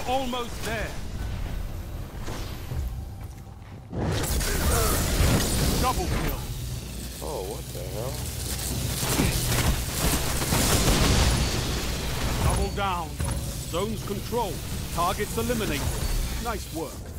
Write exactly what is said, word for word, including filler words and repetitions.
almost there. Double kill. Oh, what the hell? Double down. Zones controlled. Targets eliminated. Nice work.